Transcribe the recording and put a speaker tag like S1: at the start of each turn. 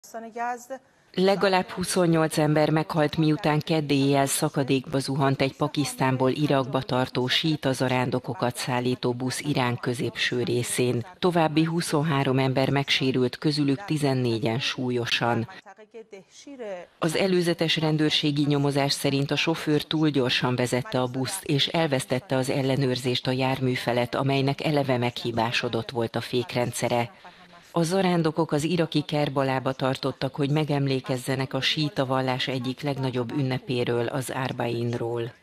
S1: Legalább 28 ember meghalt, miután kedd éjjel szakadékba zuhant egy Pakisztánból Irakba tartó síita zarándokokat szállító busz Irán középső részén. További 23 ember megsérült, közülük 14-en súlyosan. Az előzetes rendőrségi nyomozás szerint a sofőr túl gyorsan vezette a buszt, és elvesztette az ellenőrzést a jármű felett, amelynek eleve meghibásodott volt a fékrendszere. A zarándokok az iraki Kerbalába tartottak, hogy megemlékezzenek a síita vallás egyik legnagyobb ünnepéről, az Arbainról.